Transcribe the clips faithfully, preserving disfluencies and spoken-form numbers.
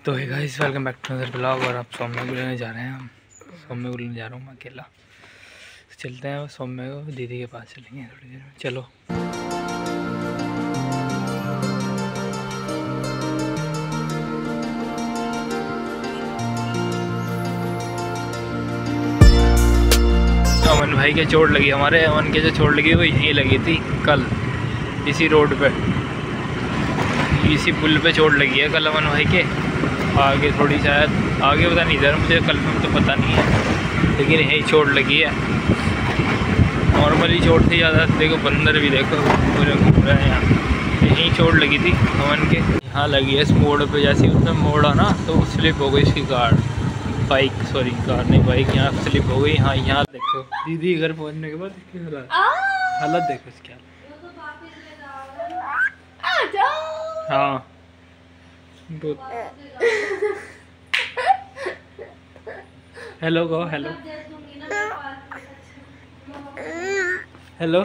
तो है guys, welcome back to other blog. और आप सौम्य को लेने जा रहे हैं। हम सौम्य को लेने जा रहा हूँ मैं अकेला। तो चलते हैं सौम्य को दीदी के पास चलेंगे थोड़ी देर में। चलो। अमन भाई के चोट लगी, हमारे अमन के जो चोट लगी वो यहीं लगी थी कल, इसी रोड पे, इसी पुल पे चोट लगी है कल अमन भाई के। आगे थोड़ी शायद आगे पता नहीं, इधर मुझे कंफर्म तो पता नहीं है, लेकिन यही चोट लगी है। नॉर्मली चोट थी ज़्यादा। देखो बंदर भी देखो पूरे घूम रहे हैं यहाँ। यहीं चोट लगी थी अमन के, यहाँ लगी है इस मोड़ पे। जैसे उसमें मोड़ा ना तो स्लिप हो गई इसकी कार, बाइक, सॉरी कार नहीं बाइक, यहाँ स्लिप हो गई। हाँ यहाँ देखो दीदी घर पहुँचने के बाद इसकी हालत हालत देखो इसकी। हाँ हेलो गो, हेलो हेलो।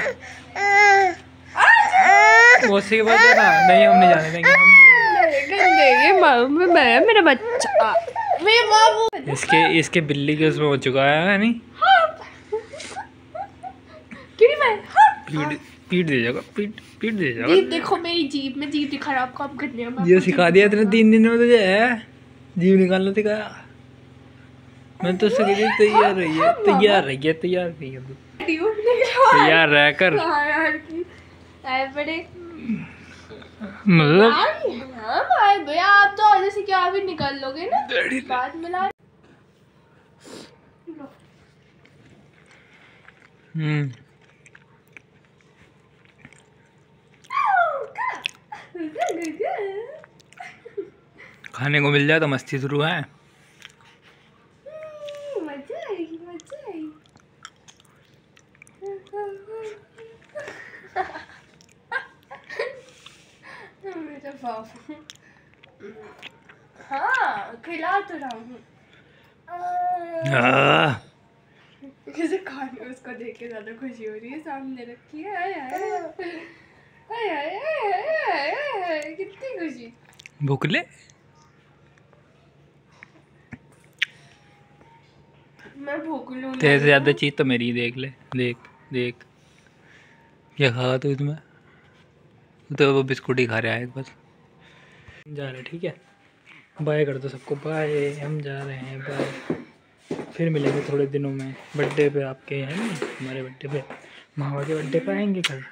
मौसी के पास जाना नहीं, हम नहीं जाने देंगे, हम नहीं मैं मेरा बच्चा मेरे बाबू। इसके इसके बिल्ली के उसमें हो चुका है नहीं, पीट पीट दे जाएगा, पीट पीट दे जाएगा। देखो मेरी जीभ में जीभ खराब काम करने में ये सिखा दिया तेरे तीन दिन में तुझे है जीभ निकालना सिखाया। मैं तो उससे कहती तैयार रही है, तैयार रही है, तैयार रही है, तैयार रह कर। मतलब भैया आप तो आधे से क्या भी निकाल लोगे ना बाद में ला। हम्म खाने को मिल जाए तो मस्ती शुरू है। मजा आएगी, मजा आएगी। मेरा बाबू। हाँ खिला तो रहा हूँ। किसी खाने उसको देख के ज्यादा खुशी हो रही है, सामने रखी है। आय आय आय आय आय, कितनी खुशी। भूखले मैं भूख लूँ। तेरे से ज्यादा चीज तो मेरी, देख ले, देख देख क्या खा तू इसमें। तो वो बिस्कुट ही खा रहा है बस। जा रहे ठीक है, बाय कर दो सबको, बाय। हम जा रहे हैं, बाय। फिर मिलेंगे थोड़े दिनों में बर्थडे पे आपके, है ना हमारे बर्थडे पे, मामा के बर्थडे पे आएंगे। कल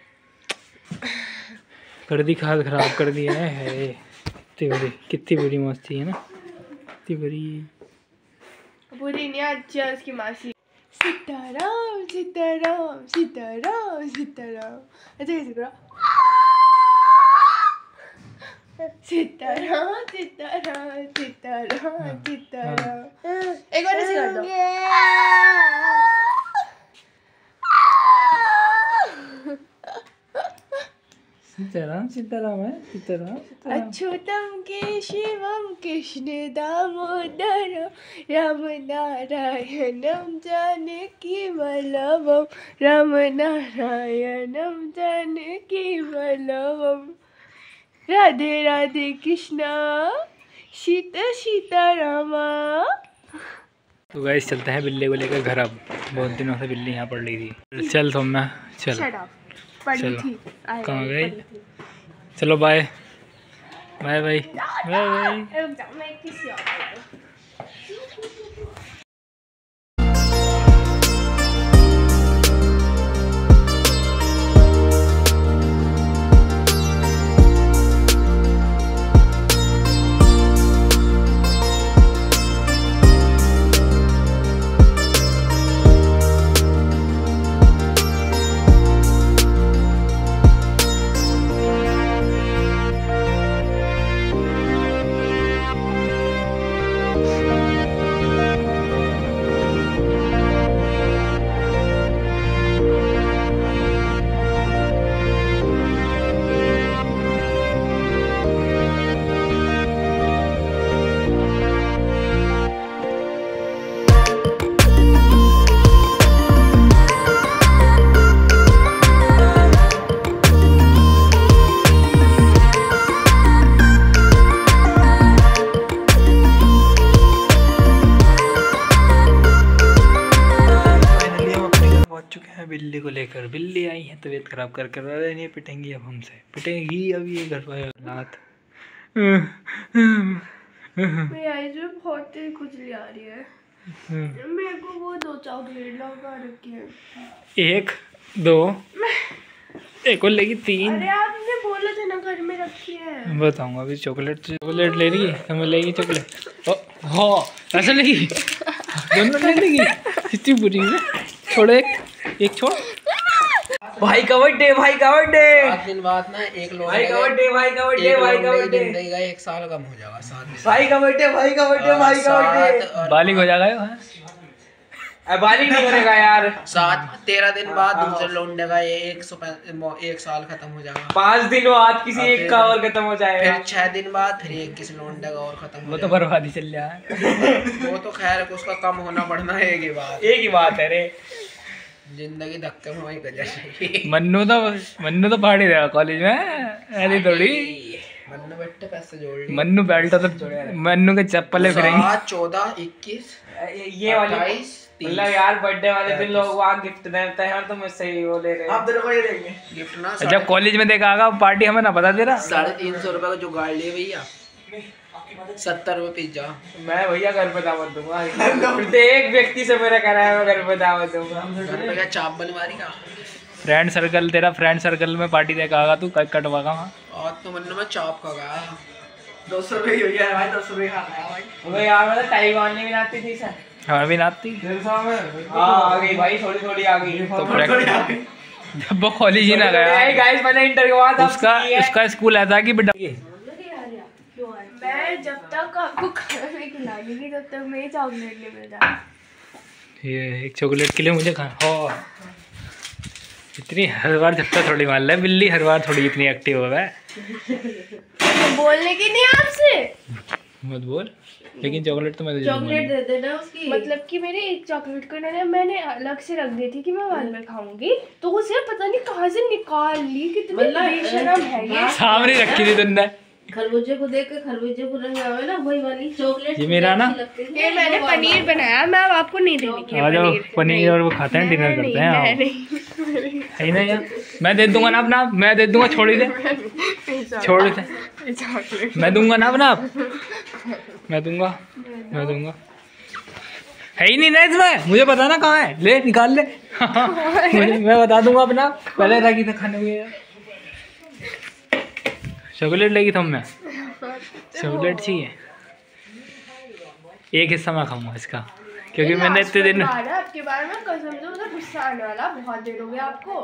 कर दी खाद खराब कर दी है, है कितनी बड़ी कितनी बड़ी मस्ती है ना, कितनी बड़ी बुरी नहीं अच्छी है उसकी मासी। सीताराम सीताराम सीताराम सीताराम, ऐसे कैसे करो? सीताराम सीताराम सीताराम सीताराम। एक बार ऐसे कर दो। सीताराम सीताराम है, सीताराम सीताराम। अच्युतम केशवम कृष्ण दामोदर राम नारायणम जानकी वल्लभम, राम नारायणम जानकी वल्लभम। राधे राधे कृष्णा सीता सीतारामा। तो गाइस चलते हैं बिल्ली को लेकर घर। अब बहुत दिनों से बिल्ली यहाँ पड़ रही थी। चल सोमना चल, चलो कहाँ गई? चलो bye bye bye bye bye. तबीयत खराब कर कर रहे नहीं, पिटेंगी अब हमसे, पिटेंगी अब ये घर पर हालात। मेरी आईज में बहुत तेज खुजली आ रही है। मेरे को वो दो चॉकलेट लगा रखी है। एक दो एक और लेगी तीन। अरे आपने बोला था ना घर में रखी है। बताऊंगा अभी। चॉकलेट चॉकलेट ले रही है, हमें लेगी चॉकलेट। हाँ ऐसा लेगी, दोनों ले लेगी। इतनी बुरी है। छोड़ एक एक छोड़। भाई का बर्थडे, भाई का बर्थडे। सात दिन बाद ना एक लोग भाई का बर्थडे, भाई का बर्थडे, भाई का बर्थडे। जिंदगी का एक साल कम हो जाएगा। सात दिन भाई का बर्थडे, भाई का बर्थडे, भाई का बर्थडे। बालिग हो जाएगा। बालिग नहीं करेगा यार। सात तेरह दिन बाद दूसरे लौंडे का ये एक सौ एक साल खत्म हो जाएगा। पाँच दिन बाद किसी एक का और खत्म हो जाएगा। फिर छह दिन बाद फिर एक किसी लौंडे का और खत्म हो वो तो बर्बादी चल जाए। वो तो खैर उसका कम होना बढ़ना एक ही बात एक ही बात है रे। जिंदगी धक्के में वही कर जाएगी। मन्नू तो मन्नू तो पार्टी देगा कॉलेज में, ऐसी थोड़ी। मन्नू बैठे पैसे जोड़ लिए। मन्नू बैठा तो मन्नू के चप्पलें फिरेंगे। सात चौदह इक्कीस ये वाली अट्ठाईस मतलब यार बर्थडे वाले दिन लोग वहाँ गिफ्ट देते हैं तो मुझसे ही वो ले रहे हैं। आप दोनों को ये देंगे गिफ्ट ना। जब कॉलेज में देखा आगा पार्टी हमें ना पता तेरा। साढ़े तीन सौ रुपए का जो गाड़ लिए भैया, सत्तर रुपए पिज्जा। मैं भैया घर पे दावत दूंगा। प्रत्येक व्यक्ति से मेरा कराया मैं घर पे दावत दूंगा। घर पे क्या चाप बनवारी का। फ्रेंड सर्कल, तेरा फ्रेंड सर्कल में पार्टी देखा आगा तू कट कटवागा वहाँ। और तो मन में चाप का गया दो सौ रुपये हो गया भाई। दो सौ रुपये खाना है भाई। अबे यार मतलब टाई बांधने भी नाती थी सर। हाँ भी नाती। हाँ आ गई भाई, थोड़ी थोड़ी आ गई। तो जब वो कॉलेज ही ना गया गाइस, मैंने इंटर के बाद उसका उसका स्कूल ऐसा कि बेटा मैं जब तक आपको खाना नहीं खिलाऊंगी तब तक मेरी चॉकलेट नहीं मिल जाती। ये एक चॉकलेट के लिए मुझे खाना हो। इतनी हर बार झपटा थोड़ी मार ले बिल्ली, हर बार थोड़ी इतनी एक्टिव हो गए। तो बोलने की नहीं आपसे। मत बोल, लेकिन चॉकलेट तो मैं चॉकलेट दे देना उसकी। मतलब कि मेरे एक चॉकलेट को इन्होंने मैंने अलग से रख दी थी कि मैं बाद में खाऊंगी, तो उसे पता नहीं कहाँ से निकाल ली। कितनी बेशरम है ये। सामने रखी थी तुमने। खरबूजे को देख के खरबूजे को रंग आवे ना, वही वाली चॉकलेट ये मेरा ना। ये मैंने पनीर बनाया, मैं अब आपको नहीं देने की। आ जाओ पनीर और वो खाते हैं, डिनर करते हैं। नहीं, नहीं, है ना यार, मैं दे दूंगा ना अपना, मैं दे दूंगा। छोड़ दे छोड़ दे, मैं दूंगा ना अपना, मैं दूंगा मैं दूंगा। है ही नहीं ना इसमें, मुझे पता ना कहाँ है। ले निकाल ले। मुझे मैं बता दूंगा अपना। पहले रखी था खाने में। चॉकलेट लेगी तुम मैं चॉकलेट चाहिए। एक हिस्सा मैं खाऊंगा इसका, क्योंकि मैंने इतने दिन आपके बारे में कसम से मुझे गुस्सा आने वाला। बहुत देर हो गया आपको।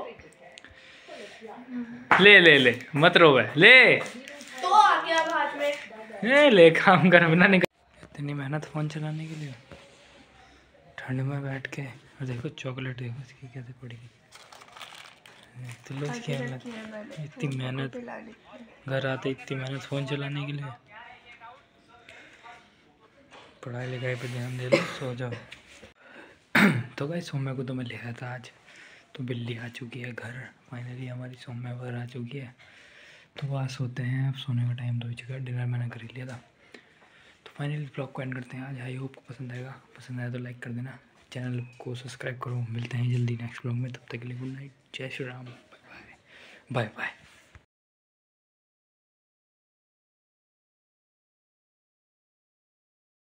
ले ले ले मत रो बे, ले तो आ गया अब हाथ में। ए, ले काम कर बिना निकल। इतनी मेहनत फ़ोन चलाने के लिए ठंड में बैठ के। और देखो चॉकलेट देखो इसकी कैसे पड़ेगी। तो लो इसकी मेहनत, इतनी मेहनत घर आते, इतनी मेहनत फ़ोन चलाने के लिए। पढ़ाई लिखाई पे ध्यान दे लो, सो जाओ। तो गाइस सौम्या को तो मैं ले आया था आज, तो बिल्ली आ चुकी है घर। फाइनली हमारी सौम्या घर आ चुकी है। तो वहाँ सोते हैं, अब सोने का टाइम तो हो चुका है। डिनर मैंने कर ही लिया था। तो फाइनली ब्लॉग को एंड करते हैं आज। आई होप को पसंद आएगा, पसंद आया तो लाइक कर देना, चैनल को सब्सक्राइब करो। मिलते हैं जल्दी नेक्स्ट ब्लॉग में, तब तक के लिए गुड नाइट, जय Shri Ram, bye bye bye bye.